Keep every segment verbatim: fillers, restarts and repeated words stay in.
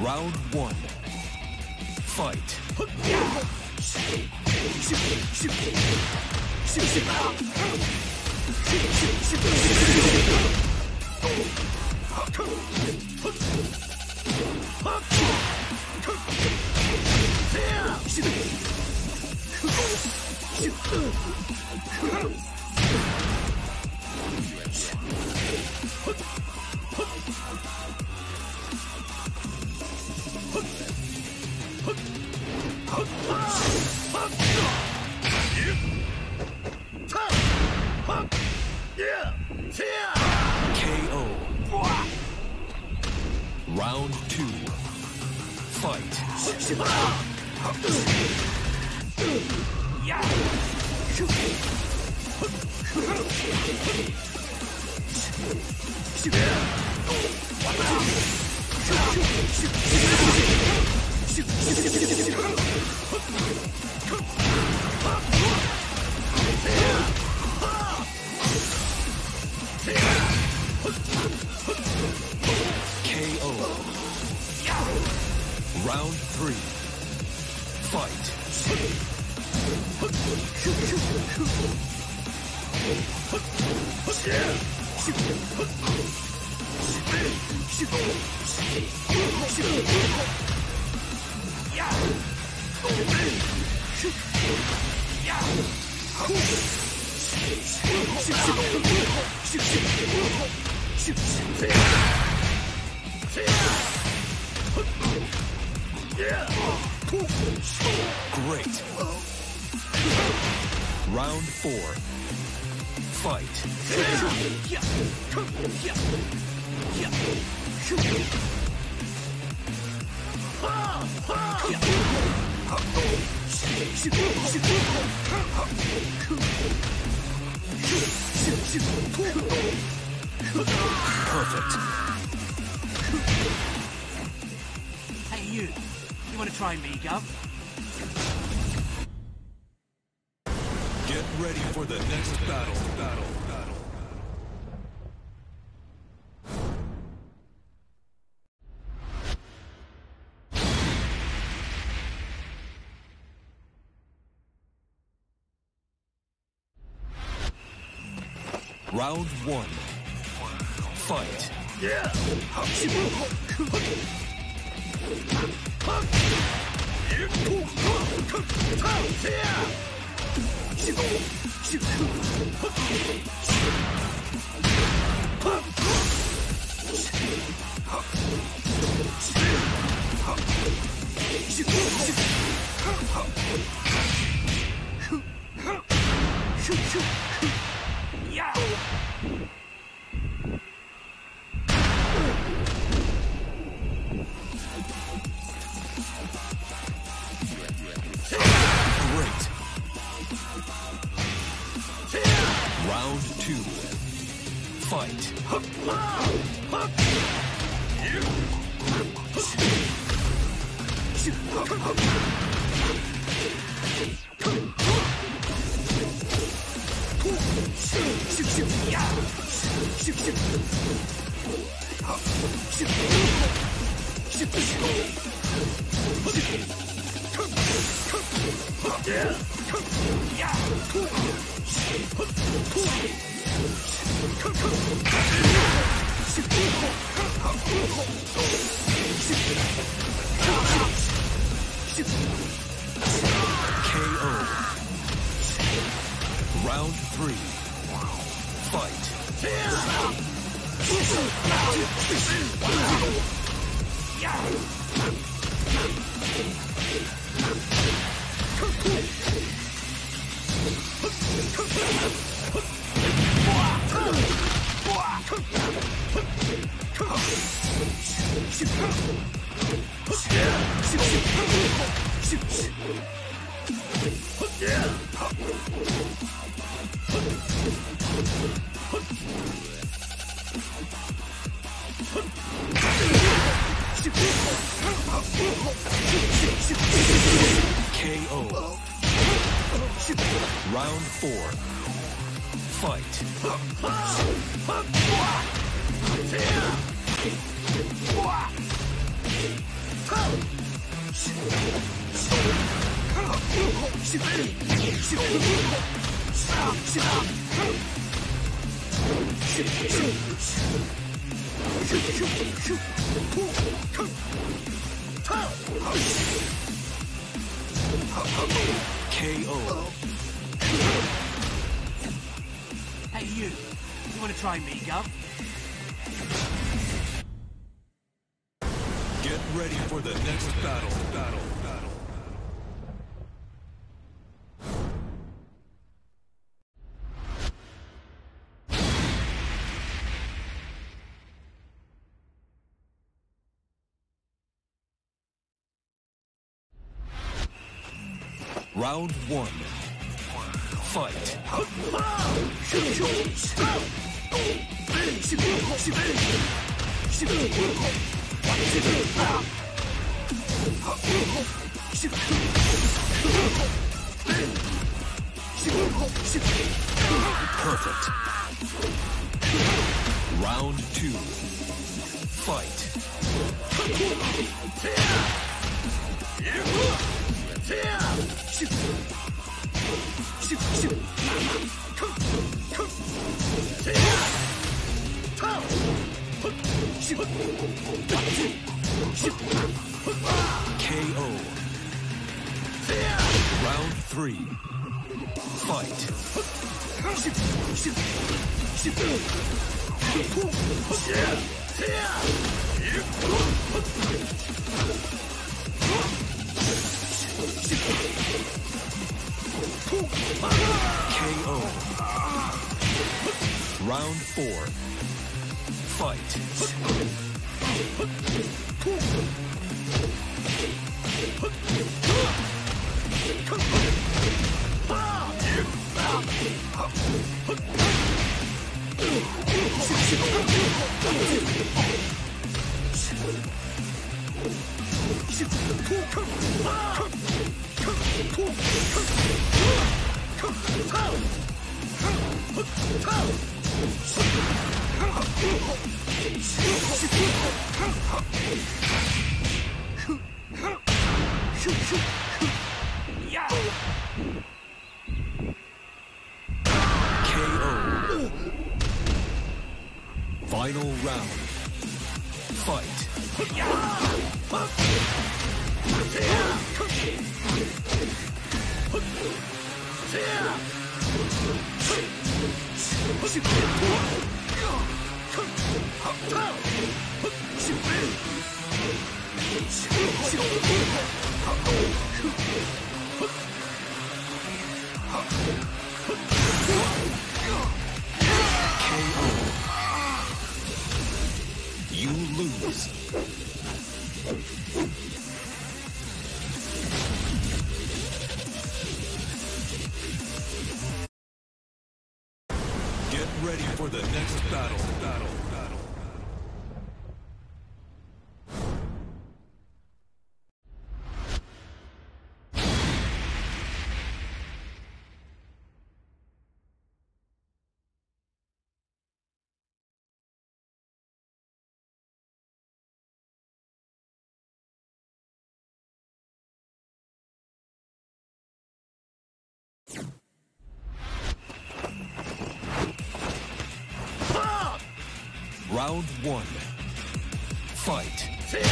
Round one. Fight. K O. Round two. Fight. K O. Round three. Fight. Great. Round four. Fight. Perfect. Hey, you. You want to try me, Gov? Get ready for the next battle. Battle. Battle. Round one. Fight. Yeah. Round two. Fight. K O. Round three. Fight. K O. Round four. Fight. K O. Hey, you. You want to try me, Gov? Get ready for the next battle. Battle. Battle. Round one. Fight. Perfect. Round two. Fight. K O. Round three. Fight. K O. Round four. Fight. K O. Final round. Fight. You lose. Get ready for the next battle. Battle. Battle. Round one. Fight.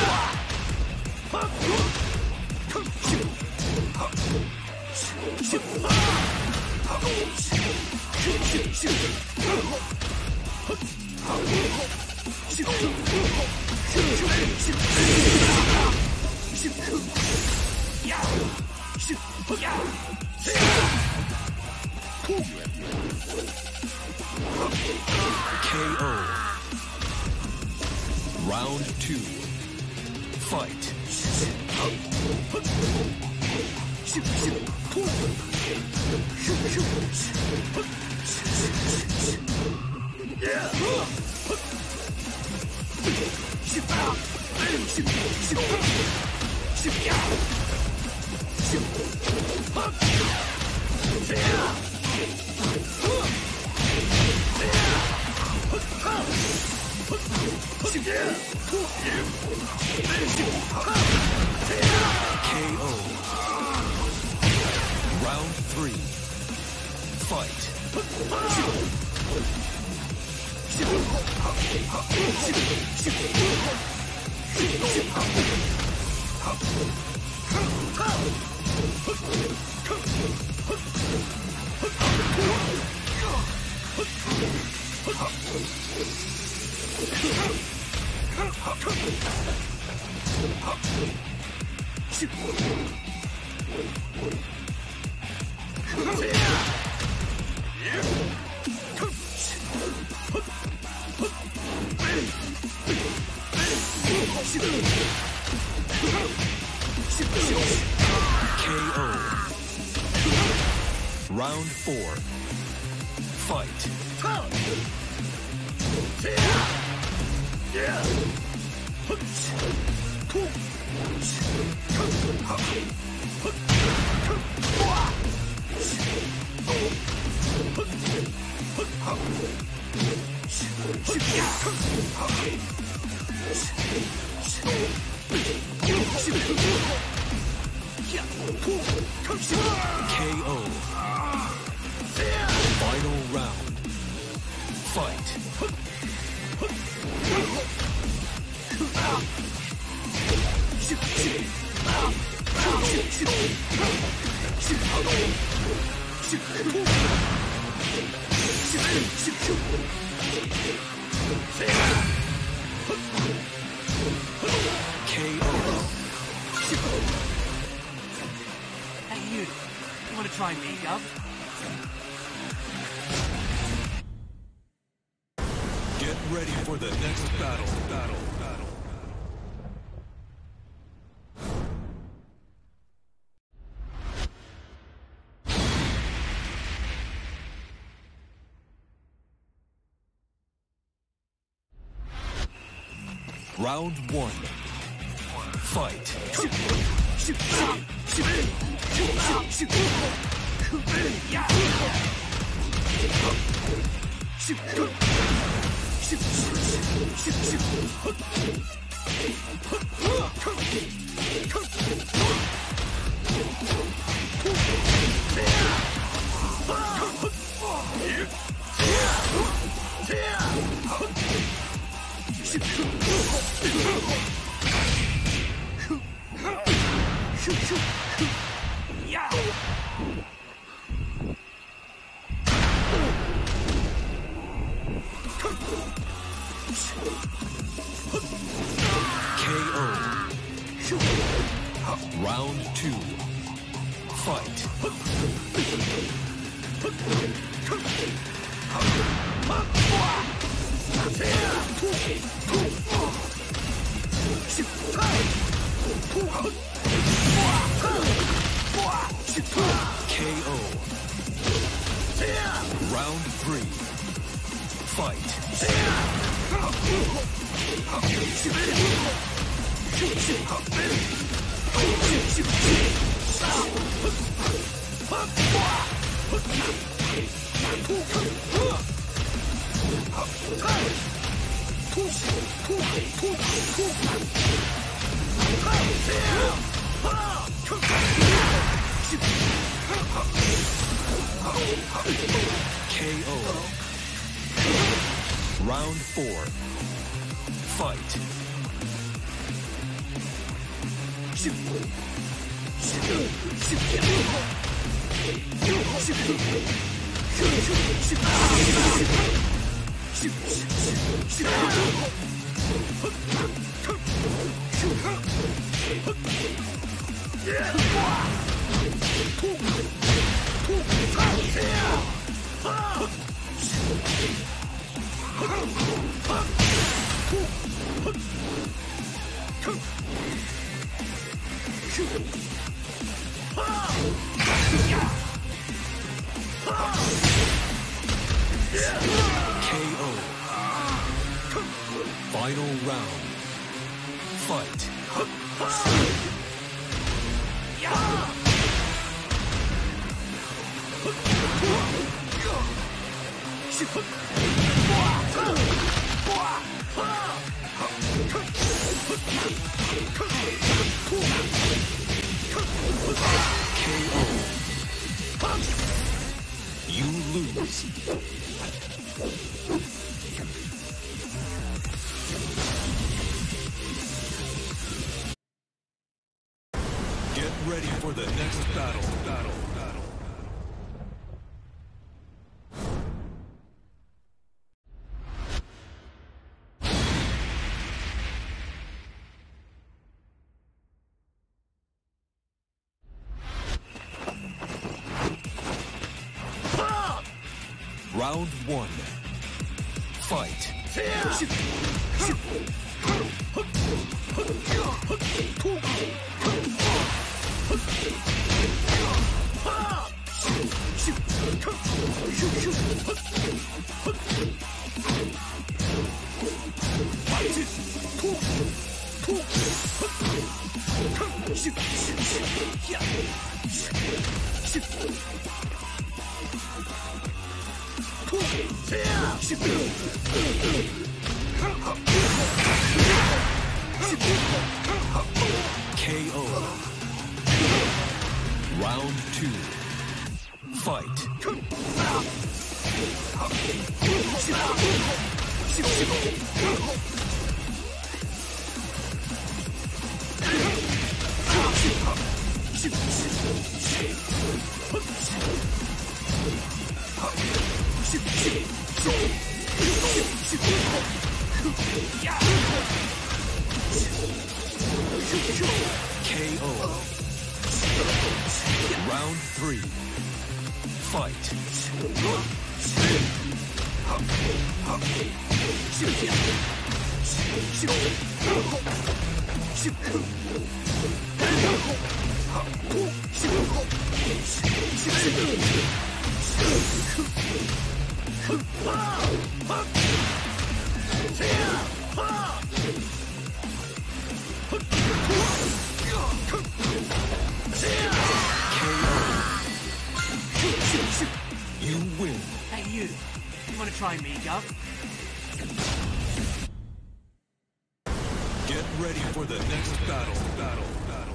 K O. Round two. Fight. K O. Round three. Fight. K O. Round four. Fight. K O. Final round. Fight. K O. Hey, you. You want to try me, Gov? Get ready for the next battle. Battle. Battle. Round one. Fight. K O. Round two. Fight. K O. Round three. Fight. K O. Round four. Fight. K O. Final round. Fight. Wow. You lose. Get ready for the next battle. Battle. Battle. Round one. Fight. K O. Round two. Fight. K O. Round three. Fight. You win. Hey, you. You want to try me, Gov? Get ready for the next battle. Battle. Battle.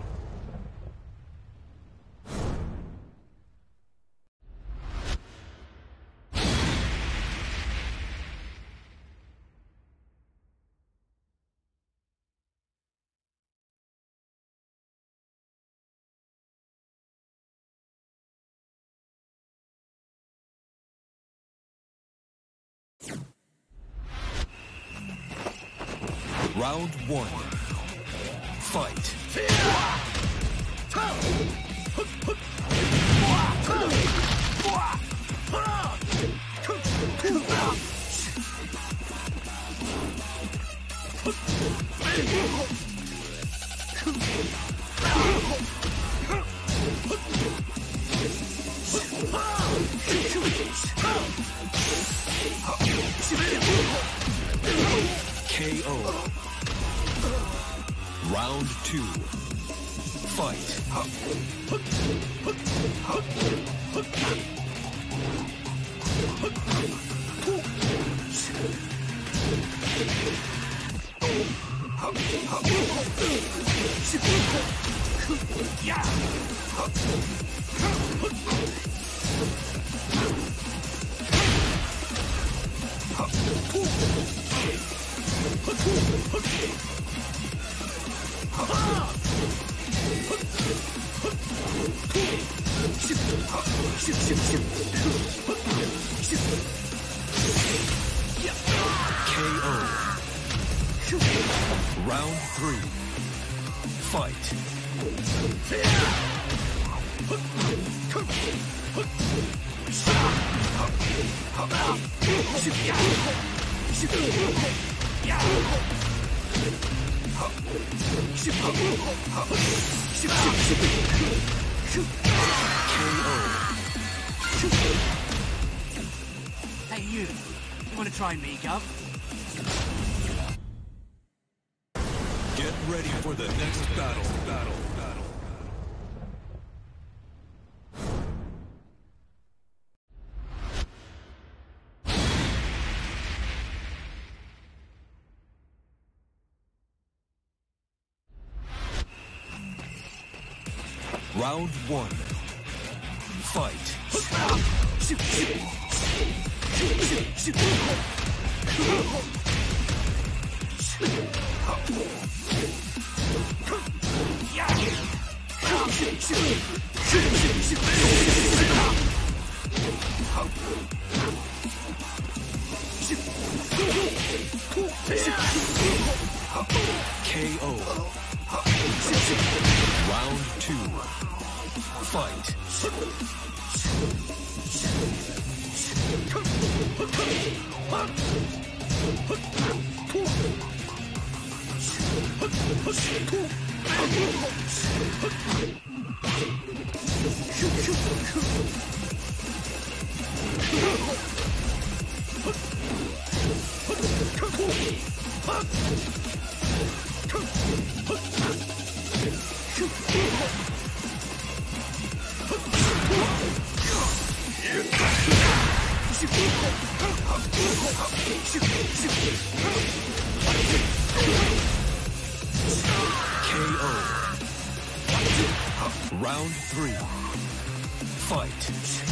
Round one. Fight. K O. Round two. Fight. K O. Round three. Fight. Hey, you. You want to try me, Gov? Get ready for the next battle. Battle. Battle. Round one. Fight. K O. Round two. Fight. K O. Round three. Fight.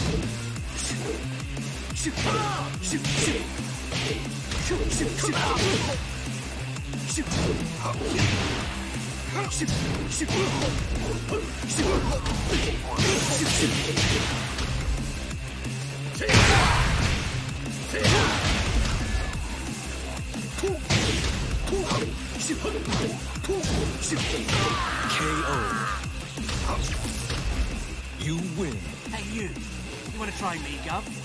K O. You win. Hey, you. You want to try me, Gov?